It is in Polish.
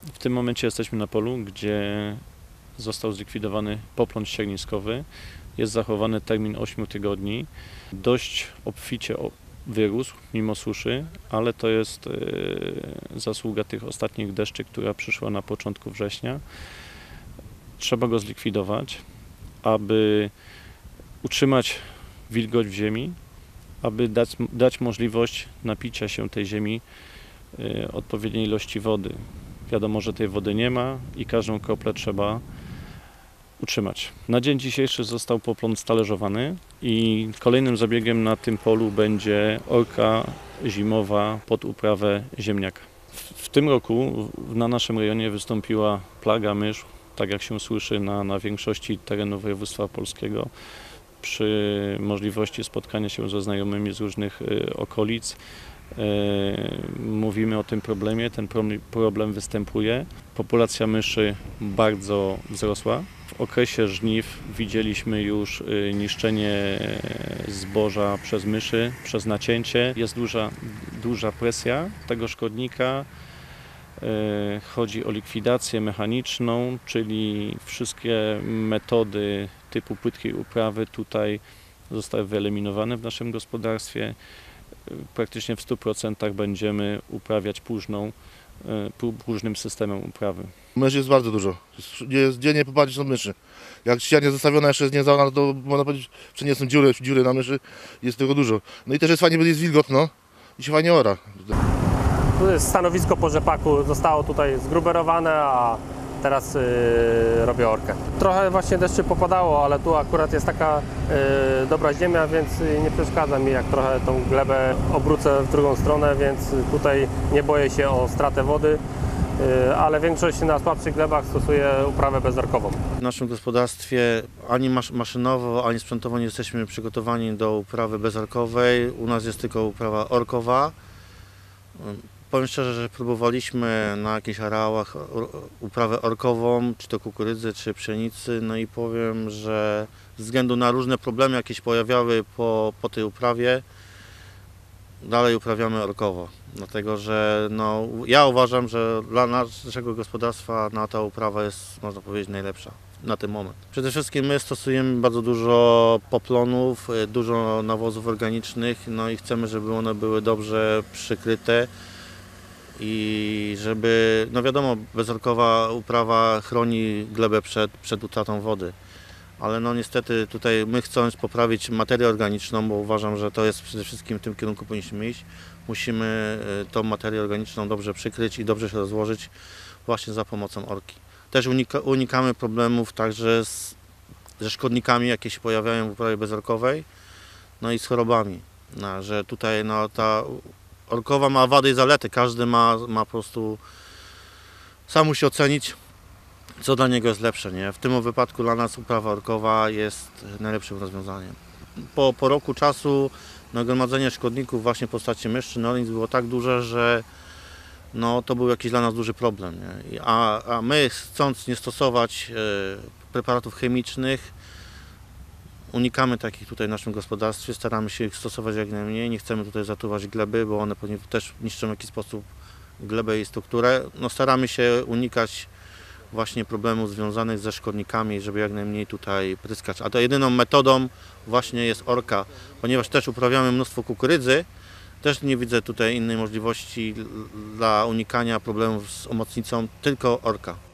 W tym momencie jesteśmy na polu, gdzie został zlikwidowany poplon ścierniskowy. Jest zachowany termin 8 tygodni. Dość obficie wyrósł mimo suszy, ale to jest zasługa tych ostatnich deszczy, która przyszła na początku września. Trzeba go zlikwidować, aby utrzymać wilgoć w ziemi, aby dać możliwość napicia się tej ziemi odpowiedniej ilości wody. Wiadomo, że tej wody nie ma i każdą kroplę trzeba utrzymać. Na dzień dzisiejszy został poplon stależowany i kolejnym zabiegiem na tym polu będzie orka zimowa pod uprawę ziemniaka. W tym roku na naszym rejonie wystąpiła plaga mysz, tak jak się słyszy na większości terenu województwa opolskiego. Przy możliwości spotkania się ze znajomymi z różnych okolic mówimy o tym problemie. Ten problem występuje. Populacja myszy bardzo wzrosła. W okresie żniw widzieliśmy już niszczenie zboża przez myszy, przez nacięcie. Jest duża presja tego szkodnika. Chodzi o likwidację mechaniczną, czyli wszystkie metody typu płytkiej uprawy tutaj zostały wyeliminowane w naszym gospodarstwie. Praktycznie w 100% będziemy uprawiać próżnym systemem uprawy. Myszy jest bardzo dużo. Jest dziennie popatrzeć na myszy. Jak ściana zostawiona jeszcze jest niezałana, to można powiedzieć, że nie są dziury na myszy. Jest tego dużo. No i też jest fajnie, bo jest wilgotno i się fajnie ora. Tu jest stanowisko po rzepaku, zostało tutaj zgruberowane, a teraz robię orkę. Trochę właśnie deszczy popadało, ale tu akurat jest taka dobra ziemia, więc nie przeszkadza mi, jak trochę tą glebę obrócę w drugą stronę, więc tutaj nie boję się o stratę wody, ale większość na słabszych glebach stosuje uprawę bezorkową. W naszym gospodarstwie ani maszynowo, ani sprzętowo nie jesteśmy przygotowani do uprawy bezorkowej. U nas jest tylko uprawa orkowa. Powiem szczerze, że próbowaliśmy na jakichś areałach uprawę orkową, czy to kukurydzy, czy pszenicy, no i powiem, że ze względu na różne problemy, jakie się pojawiały po tej uprawie, dalej uprawiamy orkowo. Dlatego, że no, ja uważam, że dla naszego gospodarstwa ta uprawa jest, można powiedzieć, najlepsza na ten moment. Przede wszystkim my stosujemy bardzo dużo poplonów, dużo nawozów organicznych, no i chcemy, żeby one były dobrze przykryte. I żeby, no wiadomo, bezorkowa uprawa chroni glebę przed utratą wody, ale no niestety tutaj my chcąc poprawić materię organiczną, bo uważam, że to jest przede wszystkim w tym kierunku powinniśmy iść, musimy tą materię organiczną dobrze przykryć i dobrze się rozłożyć właśnie za pomocą orki. Też unikamy problemów także ze szkodnikami, jakie się pojawiają w uprawie bezorkowej, no i z chorobami, no, że tutaj no, ta orkowa ma wady i zalety, każdy ma po prostu sam musi ocenić, co dla niego jest lepsze. Nie? W tym wypadku dla nas uprawa orkowa jest najlepszym rozwiązaniem. Po roku czasu nagromadzenie szkodników właśnie w postaci myszy, nolenic było tak duże, że no, to był jakiś dla nas duży problem. Nie? A my, chcąc nie stosować preparatów chemicznych, unikamy takich tutaj w naszym gospodarstwie, staramy się ich stosować jak najmniej, nie chcemy tutaj zatruwać gleby, bo one pewnie też niszczą w jakiś sposób glebę i strukturę. No, staramy się unikać właśnie problemów związanych ze szkodnikami, żeby jak najmniej tutaj pryskać. A to jedyną metodą właśnie jest orka, ponieważ też uprawiamy mnóstwo kukurydzy, też nie widzę tutaj innej możliwości dla unikania problemów z omocnicą, tylko orka.